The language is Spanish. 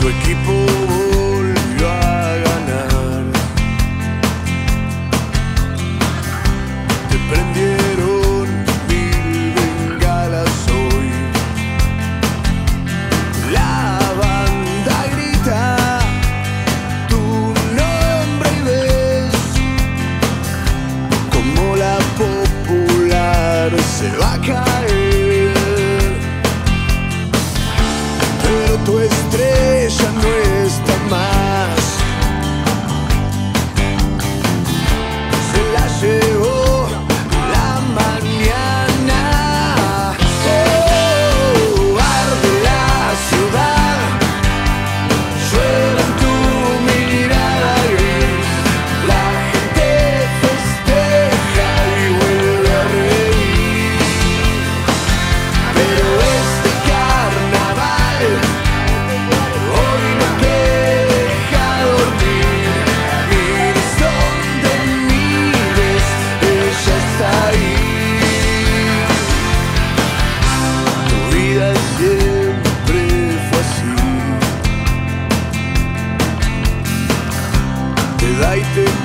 Tu equipo volvió a ganar. Te prendieron 1000 bengalas hoy. La banda grita tu nombre y ves como la popular se va a caer. Pero tu estrella no está más. Se la llevó la mañana. Oh, arde la ciudad, llueve en tu mirada gris. La gente festeja y vuelve a reír. Pero este carnaval hoy no te deja dormir. Mires donde mires, ella está ahí. Tu vida siempre fue así. Te da y te